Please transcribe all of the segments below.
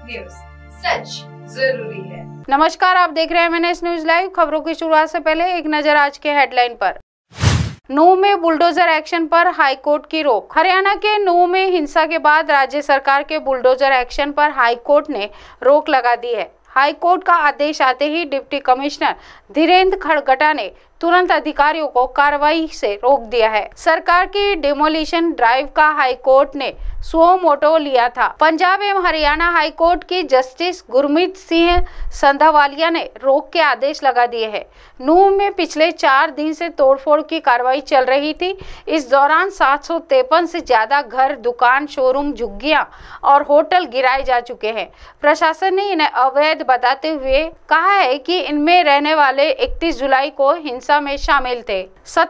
News, सच जरूरी है। नमस्कार, आप देख रहे हैं MNS न्यूज लाइव। खबरों की शुरुआत से पहले एक नजर आज के हेडलाइन पर। नूंह में बुलडोजर एक्शन पर हाईकोर्ट की रोक। हरियाणा के नूंह में हिंसा के बाद राज्य सरकार के बुलडोजर एक्शन पर हाईकोर्ट ने रोक लगा दी है। हाईकोर्ट का आदेश आते ही डिप्टी कमिश्नर धीरेन्द्र खड़गटा ने तुरंत अधिकारियों को कार्रवाई से रोक दिया है। सरकार की डिमोलिशन ड्राइव का हाईकोर्ट ने सुओ मोटो लिया था। पंजाब एवं हरियाणा हाईकोर्ट की जस्टिस गुरमीत सिंह संधावालिया ने रोक के आदेश लगा दिए हैं। नूंह में पिछले 4 दिन से तोड़फोड़ की कार्रवाई चल रही थी। इस दौरान 753 से ज्यादा घर, दुकान, शोरूम, झुग्गियां और होटल गिराए जा चुके हैं। प्रशासन ने इन्हें अवैध बताते हुए कहा है कि इनमें रहने वाले 31 जुलाई को हिंसा में शामिल थे।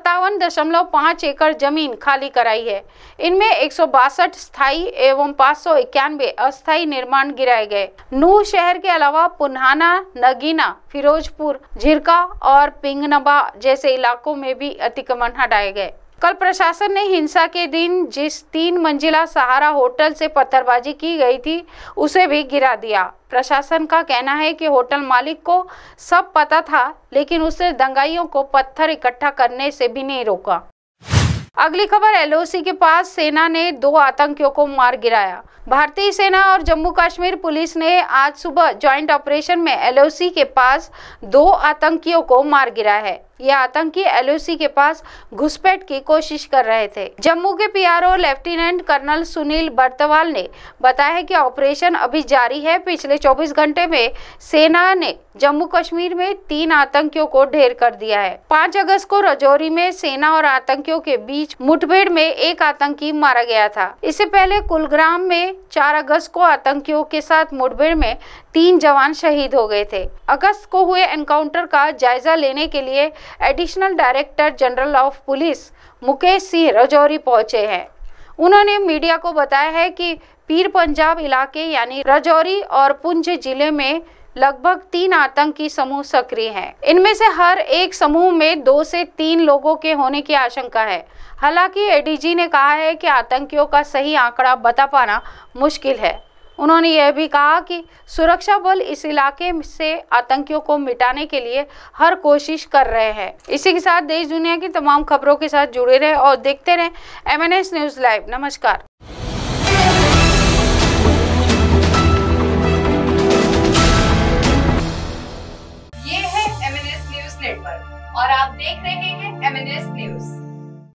57.5 एकड़ जमीन खाली कराई है। इनमें 162 स्थायी एवं 591 अस्थायी निर्माण गिराए गए। नूंह शहर के अलावा पुन्हाना, नगीना, फिरोजपुर, झिरका और पिंगनबा जैसे इलाकों में भी अतिक्रमण हटाए गए। कल प्रशासन ने हिंसा के दिन जिस 3 मंजिला सहारा होटल से पत्थरबाजी की गई थी उसे भी गिरा दिया। प्रशासन का कहना है कि होटल मालिक को सब पता था, लेकिन उसने दंगाइयों को पत्थर इकट्ठा करने से भी नहीं रोका। अगली खबर, LOC के पास सेना ने 2 आतंकियों को मार गिराया। भारतीय सेना और जम्मू कश्मीर पुलिस ने आज सुबह ज्वाइंट ऑपरेशन में LOC के पास 2 आतंकियों को मार गिराया है। ये आतंकी LOC के पास घुसपैठ की कोशिश कर रहे थे। जम्मू के PRO lieutenant colonel Sunil Bartwal ने बताया कि ऑपरेशन अभी जारी है। पिछले 24 घंटे में सेना ने जम्मू कश्मीर में 3 आतंकियों को ढेर कर दिया है। 5 अगस्त को राजौरी में सेना और आतंकियों के बीच मुठभेड़ में 1 आतंकी मारा गया था। इससे पहले कुलग्राम में 4 अगस्त को आतंकियों के साथ मुठभेड़ में 3 जवान शहीद हो गए थे। अगस्त को हुए एनकाउंटर का जायजा लेने के लिए additional director general of police Mukesh Singh Rajouri पहुंचे हैं। उन्होंने मीडिया को बताया है कि पीर पंजाब इलाके यानी राजौरी और पुंछ जिले में लगभग 3 आतंकी समूह सक्रिय हैं। इनमें से हर एक समूह में 2 से 3 लोगों के होने की आशंका है। हालांकि ADG ने कहा है कि आतंकियों का सही आंकड़ा बता पाना मुश्किल है। उन्होंने यह भी कहा कि सुरक्षा बल इस इलाके से आतंकियों को मिटाने के लिए हर कोशिश कर रहे हैं। इसी के साथ देश दुनिया की तमाम खबरों के साथ जुड़े रहे और देखते रहें MNS न्यूज लाइव। नमस्कार। ये है MNS न्यूज नेटवर्क और आप देख रहे हैं